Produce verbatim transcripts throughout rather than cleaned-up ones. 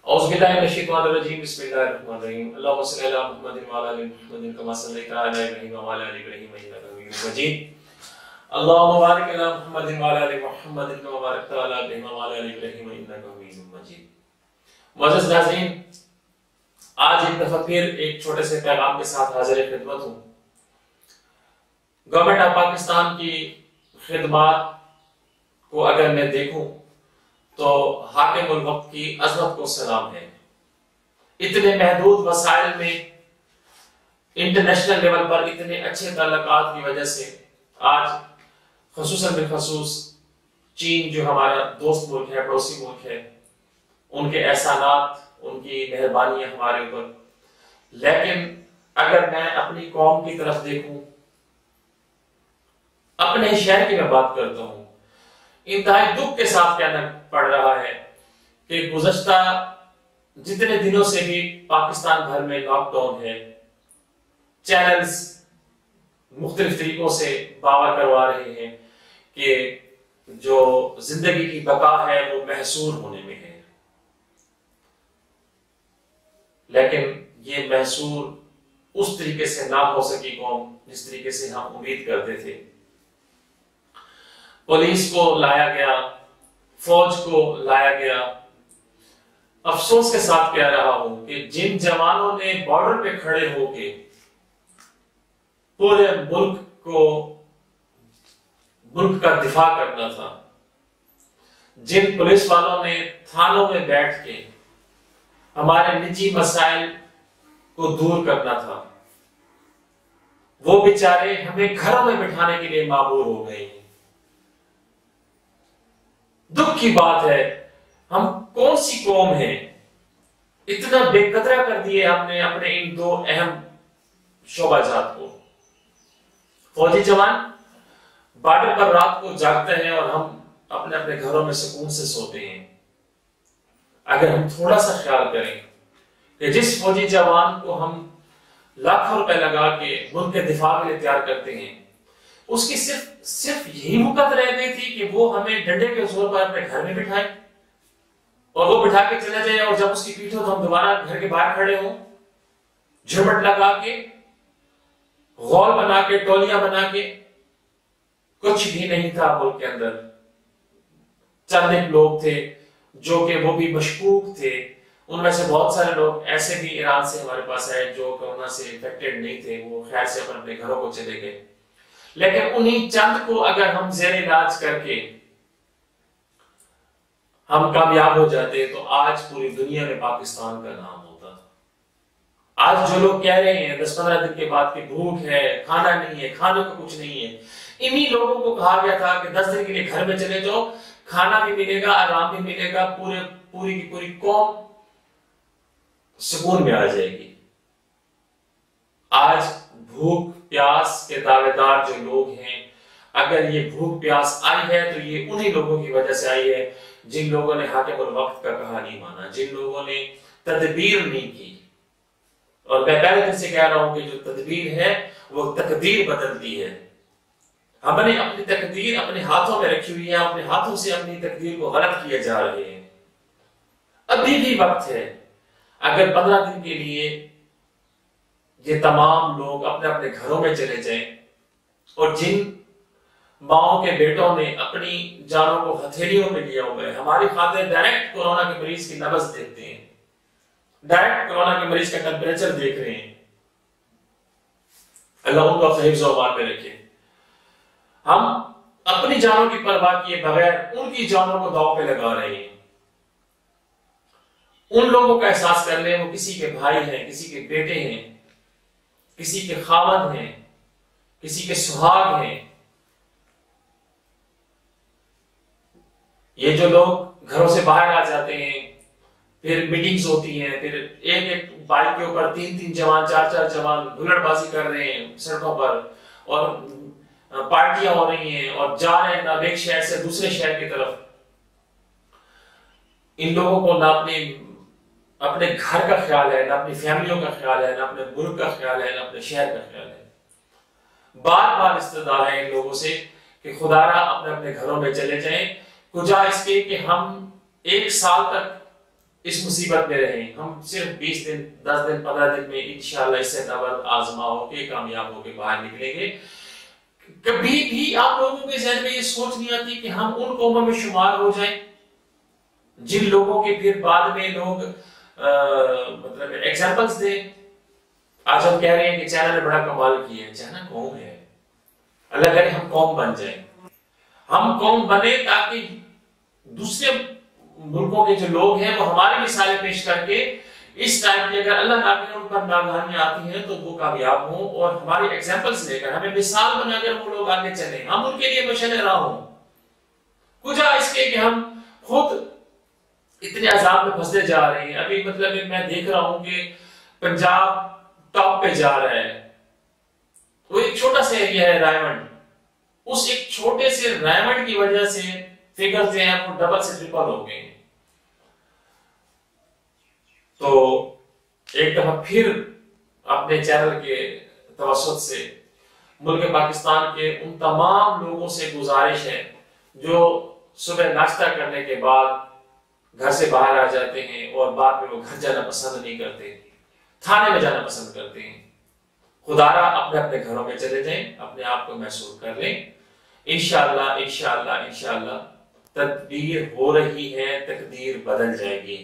औज़ुबिल्लाहिमिनश्शैतानिर्रजीम बिस्मिल्लाहिर्रहमानिर्रहीम अल्लाहुम्मा सल्लि अला मुहम्मदिन व अला आलि मुहम्मदिन कमा सल्लैता अला इब्राहीम व अला आलि इब्राहीम इन्नका हमीदुम मजीद अल्लाहुम्मा बारिक अला मुहम्मदिन व अला आलि मुहम्मदिन कमा बारकता अला इब्राहीम व अला आलि इब्राहीम इन्नका हमीदुम मजीद। मुअज़्ज़ज़ नाज़रीन, आज एक दफा फिर एक छोटे से पैगाम के साथ हाजिर खिदमत हूँ। गवर्नमेंट ऑफ पाकिस्तान की खिदमत को अगर मैं देखूं तो हाकिमुल वक्त की अजमत को सलाम है। इतने महदूद वसाइल में इंटरनेशनल लेवल पर इतने अच्छे ताल्लुकात की वजह से आज खसूसन बिलखसूस चीन जो हमारा दोस्त मुल्क है, पड़ोसी मुल्क है, उनके एहसानात, उनकी मेहरबानियां हमारे ऊपर। लेकिन अगर मैं अपनी कौम की तरफ देखूं, अपने शहर की मैं बात करता हूं, इंतहाई दुख के साथ कहना पड़ रहा है कि गुज़श्ता जितने दिनों से भी पाकिस्तान भर में लॉकडाउन है, चैनल्स मुख्तलिफ तरीकों से दावा करवा रहे हैं कि जो जिंदगी की बका है वो महसूर होने में है, लेकिन ये महसूर उस तरीके से ना हो सकी कौम जिस तरीके से हम उम्मीद करते थे। पुलिस को लाया गया, फौज को लाया गया। अफसोस के साथ कह रहा हूं कि जिन जवानों ने बॉर्डर पे खड़े होके पूरे मुल्क को मुल्क का दिफा करना था, जिन पुलिस वालों ने थानों में बैठ के हमारे निजी मसाइल को दूर करना था, वो बेचारे हमें घरों में बिठाने के लिए मामूर हो गए हैं। दुख की बात है, हम कौन सी कौम है, इतना बेकदरा कर दिए हमने अपने इन दो अहम शोबाजात को। फौजी जवान बॉर्डर पर रात को जागते हैं और हम अपने अपने घरों में सुकून से सोते हैं। अगर हम थोड़ा सा ख्याल करें कि जिस फौजी जवान को हम लाखों रुपए लगा के मुल्क के दिफा के लिए तैयार करते हैं, उसकी सिर्फ सिर्फ यही मुकद्दर रह गई थी कि वो हमें डंडे के जोर पर अपने घर में बिठाए और वो बिठा के चला जाए, और जब उसकी पीठ हो तो हम दोबारा घर के बाहर खड़े हों, झुमट लगा के, गौल बना के, टोलियां बना के। कुछ भी नहीं था मुल्क के अंदर। चंद एक लोग थे जो कि वो भी मशकूक थे, उनमें से बहुत सारे लोग ऐसे भी ईरान से हमारे पास आए जो कोरोना से इन्फेक्टेड नहीं थे, वो खैर से अपन अपने घरों को चले गए। लेकिन उन्हीं चंद को अगर हम जेर इलाज करके हम कामयाब हो जाते तो आज पूरी दुनिया में पाकिस्तान का नाम होता। आज जो लोग कह रहे हैं दस पंद्रह दिन के बाद कि भूख है, खाना नहीं है, खाने को कुछ नहीं है, इन्हीं लोगों को कहा गया था कि दस दिन के लिए घर में चले जाओ, खाना भी मिलेगा, आराम भी मिलेगा, पूरे पूरी की पूरी कौम सुकून में आ जाएगी। आज भूख प्यास के दावेदार जो लोग हैं, अगर ये भूख प्यास आई है तो ये उन्हीं लोगों की वजह से आई है जिन लोगों ने हाकिमुल वक्त का कहा नहीं माना, जिन लोगों ने तदबीर नहीं की। और मैं पहले दिन से कह रहा हूं कि जो तदबीर है वो तकदीर बदलती है। हमने अपनी तकदीर अपने हाथों में रखी हुई है, अपने हाथों से अपनी तकदीर को गलत किए जा रहे हैं। अभी भी वक्त है, अगर पंद्रह दिन के लिए ये तमाम लोग अपने अपने घरों में चले जाएं, और जिन माओ के बेटों ने अपनी जानों को हथेलियों में लिया हुआ है, हमारी खातिर डायरेक्ट कोरोना के मरीज की नब्ज देखते हैं, डायरेक्ट कोरोना के मरीज का टेम्परेचर देख रहे हैं, अल्लाह उनको अपने हिफ्ज़ व अमान में रखे। हम अपनी जानों की परवाह किए बगैर उनकी जानों को दांव पे लगा रहे हैं। उन लोगों का एहसास कर लें, वो किसी के भाई हैं, किसी के बेटे हैं, किसी के खावंद हैं, किसी के सुहाग हैं। ये जो लोग घरों से बाहर आ जाते हैं, फिर मीटिंग्स होती हैं, फिर एक एक बाइक के ऊपर तीन तीन जवान, चार चार जवान हुल्लड़बाजी कर रहे हैं सड़कों पर, और पार्टियां हो रही हैं और जा रहे हैं ना एक शहर से दूसरे शहर की तरफ। इन लोगों को ना अपने अपने घर का ख्याल है, ना अपनी फैमिलियों का ख्याल है, ना अपने मुल्क का ख्याल है, ना अपने शहर का ख्याल है। बार बार इस्तदा है इन लोगों से कि खुदारा अपने अपने घरों में चले जाएं, कुजा इसके कि हम एक साल तक इस मुसीबत में रहें। हम सिर्फ बीस दिन, दस दिन, पंद्रह दिन में इंशाल्लाह इससे नबर आजमा होके कामयाब होके बाहर निकलेंगे। कभी भी आप लोगों के जहन में ये सोच नहीं आती कि हम उन कौमों में शुमार हो जाएं जिन लोगों के फिर बाद में लोग आ, मतलब एग्जांपल्स दे। आज हम कह रहे हैं कि चाइना ने बड़ा कमाल किया है। चाइना कौम है, अल्लाह करे हम कौम बन जाए, हम कौम बने ताकि दूसरे मुल्कों के जो लोग हैं वो हमारी मिसालें पेश करके इस टाइम में अगर अल्लाह ताला उन पर नागहानियां आती हैं तो वो कामयाब हों और हमारी एग्जांपल्स लेकर हमें मिसाल बनाकर वो लोग आगे चलें, हम उनके लिए मशल राह हों। कुछ इसके कि हम खुद इतने अजाब में फंसते जा रहे हैं। अभी मतलब मैं देख रहा हूं कि पंजाब टॉप पे जा रहा है। वो एक छोटा सा एरिया है रायमंड, उस एक छोटे से रायमंड की वजह से फिगर जो है वो डबल से ट्रिपल हो गए। तो एक दफा फिर अपने चैनल के तवज्जुह से मुल्क पाकिस्तान के उन तमाम लोगों से गुजारिश है जो सुबह नाश्ता करने के बाद घर से बाहर आ जाते हैं और बाद में वो घर जाना पसंद नहीं करते, थाने में जाना पसंद करते हैं। खुदारा अपने अपने घरों में चले जाएं, अपने आप को महसूस कर लें। इंशाअल्लाह इंशाअल्लाह इंशाअल्लाह तदबीर हो रही है, तकदीर बदल जाएगी।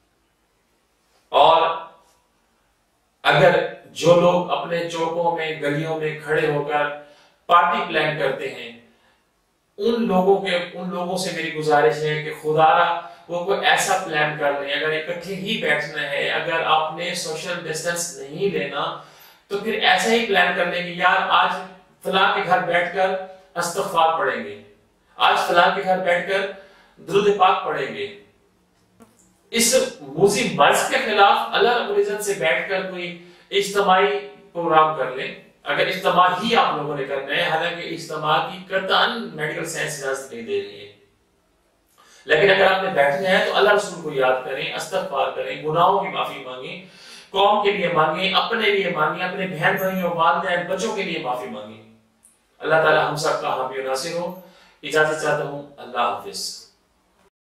और अगर जो लोग अपने चौकों में, गलियों में खड़े होकर पार्टी प्लान करते हैं, उन लोगों के उन लोगों से मेरी गुजारिश है कि खुदारा वो कोई ऐसा प्लान कर लें। अगर इकट्ठे ही बैठना है, अगर आपने सोशल डिस्टेंस नहीं लेना तो फिर ऐसा ही प्लान कर लें कि यार आज फलां के घर बैठकर इस्तग़फ़ार पढ़ेंगे, आज फलां के घर बैठकर दुरूद पाक पढ़ेंगे। इस मूजी मर्ज के खिलाफ अल्लाह रब्बुल इज्जत से बैठकर कोई इज्तिमाई प्रोग्राम कर ले। अगर इज्तिमा ही आप लोगों ने करना है, हालांकि इज्तिमा की कतई मेडिकल साइंस इजाजत नहीं दे रही है, लेकिन अगर आपने बैठना है तो अल्लाह रसूल को याद करें, इस्तग़फ़ार करें, गुनाहों की माफी मांगे, कौम के लिए मांगे, अपने लिए मांगे, अपने बहन भाइयों, वालिदैन, बच्चों के लिए माफी मांगे। अल्लाह ताला हम सब का हामी नासिर हो। इजाजत चाहता हूँ, अल्लाह हाफिज।